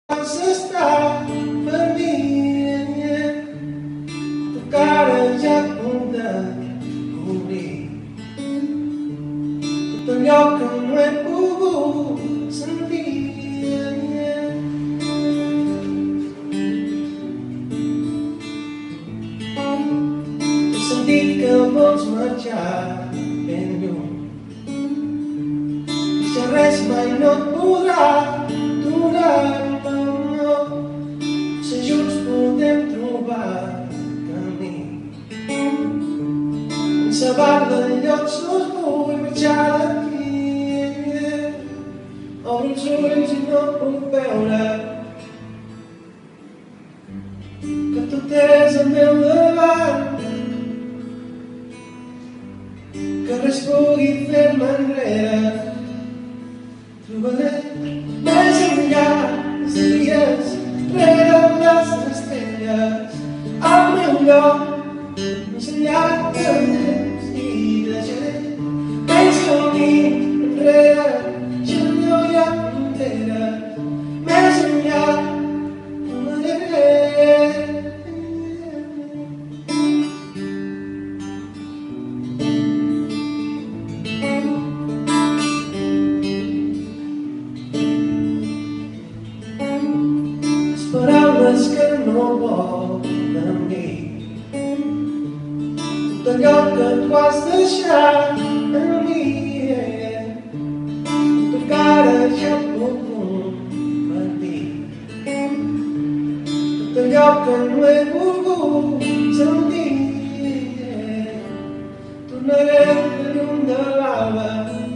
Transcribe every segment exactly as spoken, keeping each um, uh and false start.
S'està per mi, tu cara ja a punt de cobrir tot allò que no he pogut sentir. He sentit que vols marxar ben lluny, si res mai no et podrà durar. Saber del lloc sos vull marxar d'aquí. Obro els ulls i no puc veure que tot és al meu davant, que res pugui fer-me enrere. Trobaré més enllà els dies rere les estrelles al meu lloc, més enllà del temps, i deixaré menys camí enrere, ja no hi ha fronteres, més enllà trobaré. Les paraules que no volen dir, tot allò que tu has deixat en mi, tot que ara ja puc compartir, tot allò que no he volgut sentir. Tornaré de llum de l'alba,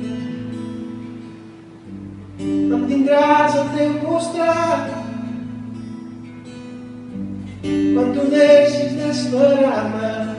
em tindràs al teu costat quan tu deixis d'esperar-me.